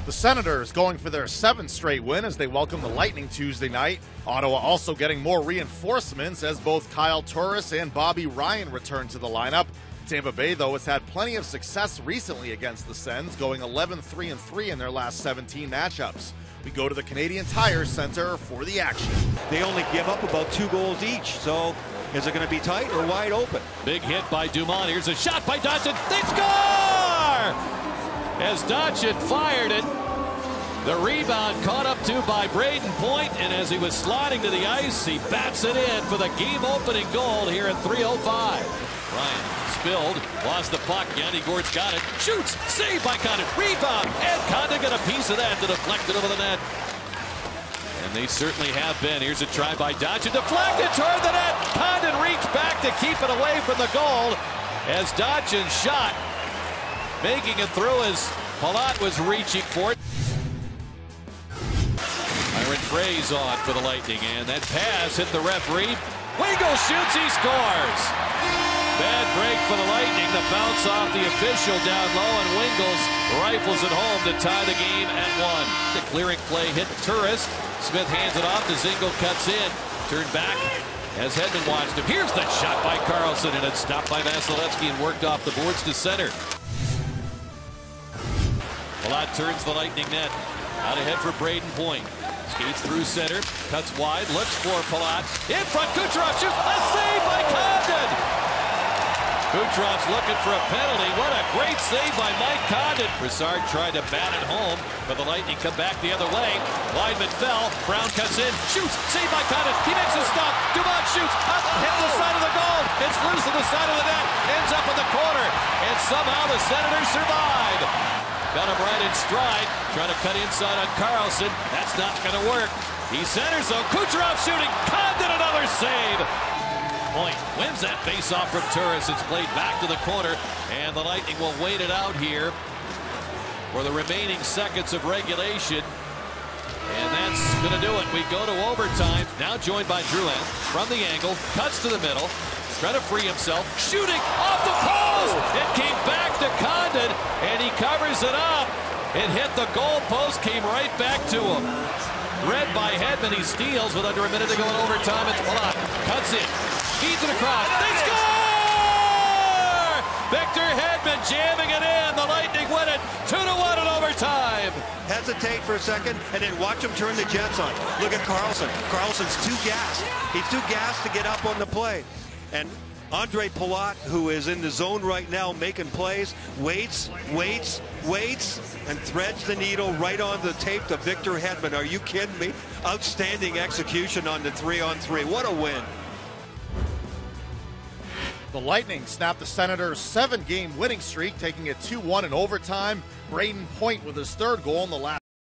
The Senators going for their 7th straight win as they welcome the Lightning Tuesday night. Ottawa also getting more reinforcements as both Kyle Turris and Bobby Ryan return to the lineup. Tampa Bay, though, has had plenty of success recently against the Sens, going 11-3-3 in their last 17 matchups. We go to the Canadian Tire Center for the action. They only give up about 2 goals each, so is it going to be tight or wide open? Big hit by Dumont. Here's a shot by Dodson. They score! As Dodson fired it, the rebound caught up to by Braden Point, and as he was sliding to the ice, he bats it in for the game-opening goal here at 3:05. Ryan spilled, lost the puck. Yanni Gord's got it, shoots, saved by Condon, rebound, and Condon got a piece of that to deflect it over the net. And they certainly have been. Here's a try by Dodson, deflected toward the net. Condon reached back to keep it away from the goal as Dodson shot, making it through as Palat was reaching for it. Myron Frey's on for the Lightning, and that pass hit the referee. Wingle shoots, he scores. Bad break for the Lightning. The bounce off the official down low, and Wingles rifles it home to tie the game at 1. The clearing play hit Turris. Smith hands it off to Zingle, cuts in. Turned back as Hedman watched him. Here's the shot by Carlson, and it's stopped by Vasilevsky and worked off the boards to center. Palat turns the Lightning net. Out ahead for Braden Point. Skates through center, cuts wide, looks for Palat. In front, Kucherov shoots, a save by Condon! Kucherov's looking for a penalty. What a great save by Mike Condon. Broussard tried to bat it home, but the Lightning come back the other way. Weidman fell, Brown cuts in, shoots, saved by Condon. He makes a stop, Dumont shoots, up, hits the side of the goal. It's loose on the side of the net, ends up in the corner, and somehow the Senators survive. Got him right in stride, trying to cut inside on Carlson. That's not going to work. He centers though. Kucherov shooting. Condon another save. Point wins that face-off from Turris. It's played back to the corner, and the Lightning will wait it out here for the remaining seconds of regulation. And that's going to do it. We go to overtime. Now joined by Drouin from the angle. Cuts to the middle. Trying to free himself. Shooting off the post. It came back to Condon, and he covers it up. It hit the goal post, came right back to him. Read by Hedman. He steals with under a minute to go in overtime. It's Palat. Cuts in. Feeds it across. They score! Victor Hedman jamming it in. The Lightning win it 2-1 in overtime. Hesitate for a second and then watch him turn the Jets on. Look at Carlson. Carlson's too gassed. He's too gassed to get up on the play. And Andre Palat, who is in the zone right now making plays, waits, and threads the needle right on the tape to Victor Hedman. Are you kidding me? Outstanding execution on the 3-on-3. What a win. The Lightning snapped the Senators' 7-game winning streak, taking it 2-1 in overtime. Braden Point with his 3rd goal in the last